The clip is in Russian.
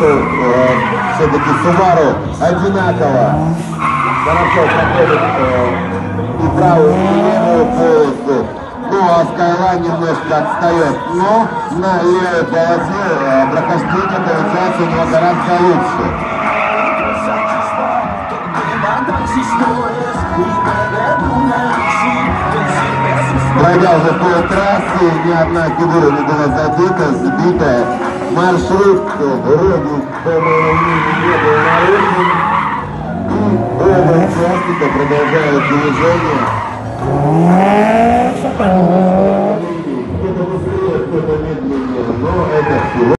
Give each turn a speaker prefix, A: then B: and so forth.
A: эту все-таки Subaru одинаково хорошо проходит и правую, и левую полосу. Ну, а Skyline немножко отстает, но на левой полосе прохождение получается у него гораздо лучше. Пройдя уже полтрассы, ни одна фигура не была задета, сбита. Маршрут вроде, по моему мнению, не был нарушен. И оба участника продолжают движение. Кто-то быстрее, кто-то медленнее, но это все.